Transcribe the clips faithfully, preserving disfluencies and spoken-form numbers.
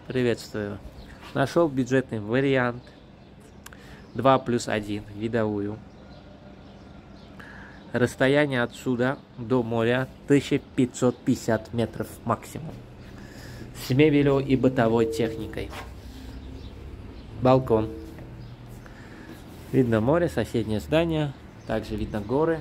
Приветствую. Нашел бюджетный вариант. два плюс один, видовую. Расстояние отсюда до моря тысяча пятьсот пятьдесят метров максимум. С мебелью и бытовой техникой. Балкон. Видно море, соседнее здание. Также видно горы.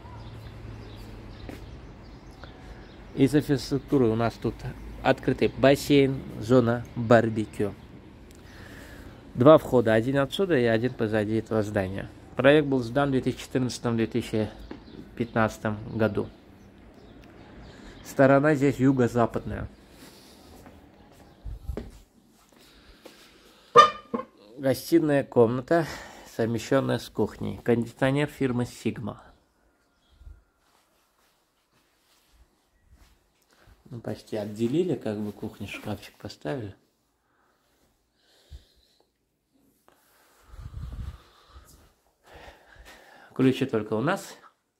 Из инфраструктуры у нас тут открытый бассейн, зона барбекю. Два входа, один отсюда и один позади этого здания. Проект был сдан в две тысячи четырнадцатом — две тысячи пятнадцатом году. Сторона здесь юго-западная. Гостиная комната, совмещенная с кухней. Кондиционер фирмы Sigma. Ну, почти отделили, как бы кухню, шкафчик поставили. Ключи только у нас.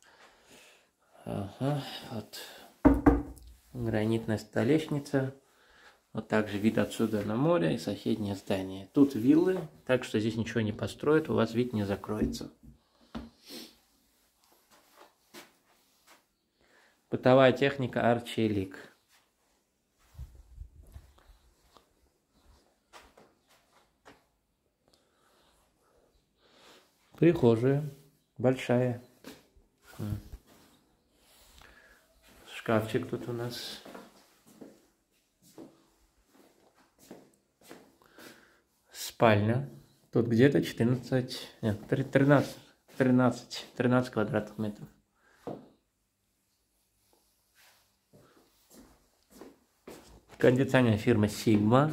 Ага, вот гранитная столешница. Вот также вид отсюда на море и соседнее здание. Тут виллы, так что здесь ничего не построят, у вас вид не закроется. Бытовая техника Arçelik. Прихожая большая. Шкафчик тут у нас. Спальня. Тут где-то четырнадцать, нет, тринадцать, тринадцать, тринадцать квадратных метров. Кондиционер фирмы Sigma.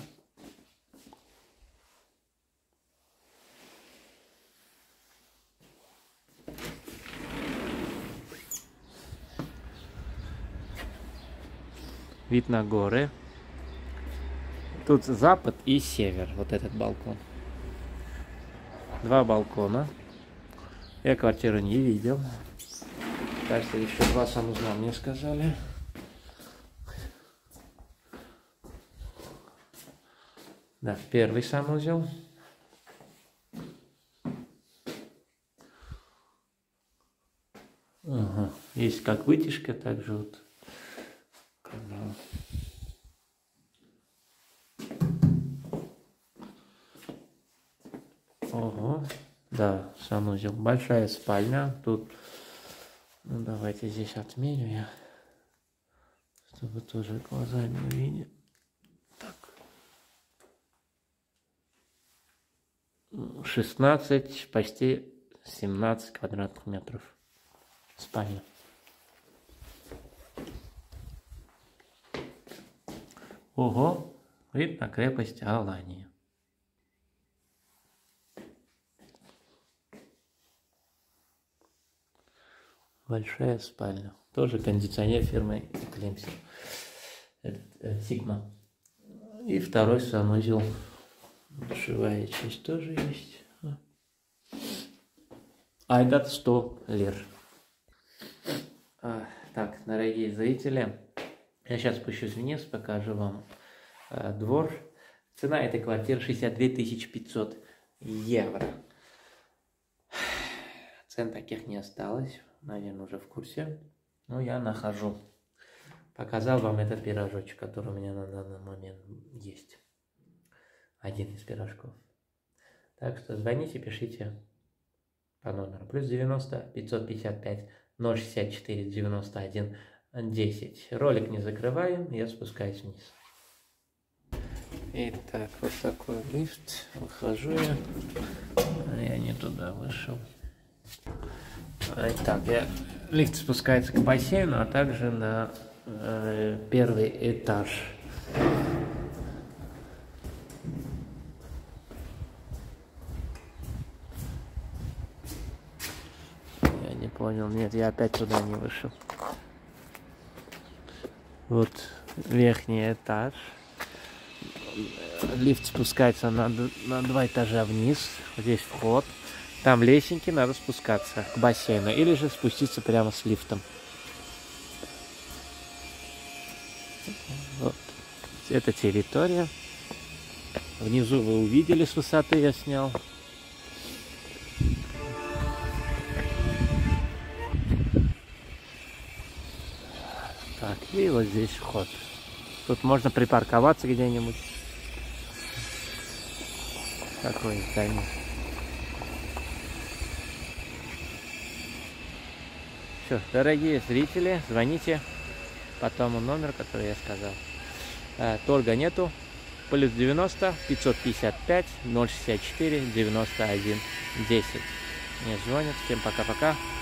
Вид на горы. Тут запад и север, вот этот балкон. Два балкона. Я квартиру не видел. Кажется, еще два санузла мне сказали. Да, первый санузел. Ага. Есть как вытяжка, также вот. Ого, да, санузел. Большая спальня. Тут, ну, давайте здесь отмерю я, чтобы тоже глазами увидеть. Так. шестнадцать, почти семнадцать квадратных метров. Спальня. Ого, вид на крепость Алании. Большая спальня. Тоже кондиционер фирмы Eclipse. Sigma. И второй санузел. Душевая часть тоже есть. А этот сто лир. А, так, дорогие зрители. Я сейчас спущусь вниз, покажу вам э, двор. Цена этой квартиры шестьдесят две тысячи пятьсот евро. Цен таких не осталось. Наверное, уже в курсе. Но я нахожу. Показал вам этот пирожочек, который у меня на данный момент есть. Один из пирожков. Так что звоните, пишите по номеру. Плюс девяносто пятьсот пятьдесят пять ноль шестьдесят четыре девяносто один десять. Ролик не закрываем, я спускаюсь вниз. Итак, вот такой лифт. Выхожу я. Я не туда вышел. Итак, я... лифт спускается к бассейну, а также на э, первый этаж. Я не понял, нет, я опять туда не вышел. Вот верхний этаж. Лифт спускается на, на два этажа вниз. Здесь вход. Там лесенки, надо спускаться к бассейну. Или же спуститься прямо с лифтом. Вот. Это территория. Внизу вы увидели, с высоты я снял. Так, и вот здесь вход. Тут можно припарковаться где-нибудь. Такое здание. Все, дорогие зрители, звоните по тому номеру, который я сказал. А, торга нету. Плюс девяносто пятьсот пятьдесят пять ноль шестьдесят четыре девяносто один десять. Мне звонят. Всем пока-пока.